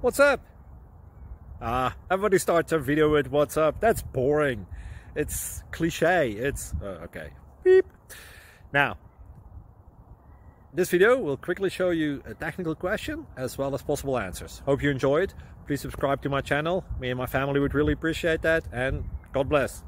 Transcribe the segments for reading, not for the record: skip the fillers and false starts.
What's up? Everybody starts a video with what's up. That's boring. It's cliche. It's okay. Beep. Now, this video will quickly show you a technical question as well as possible answers. Hope you enjoyed. Please subscribe to my channel. Me and my family would really appreciate that, and God bless.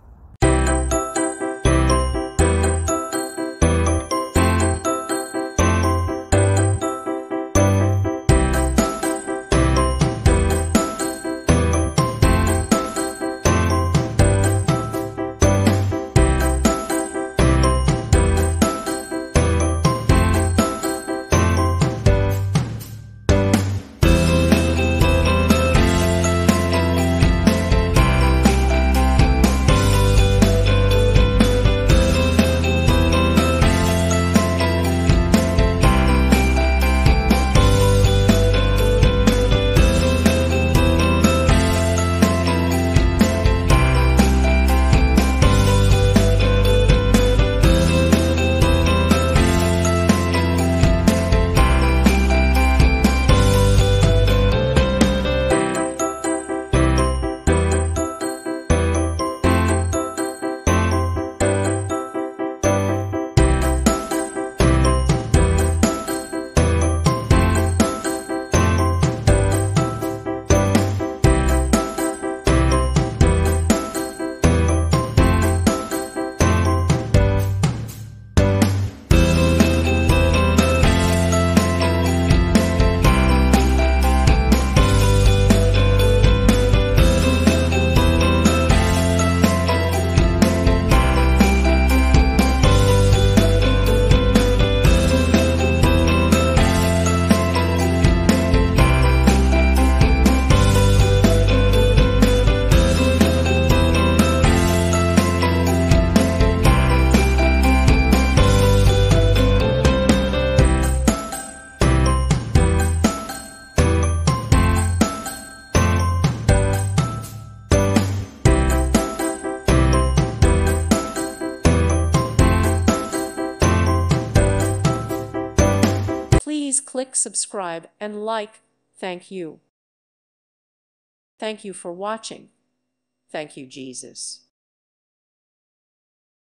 Please click subscribe and like. Thank you. Thank you for watching. Thank you, Jesus.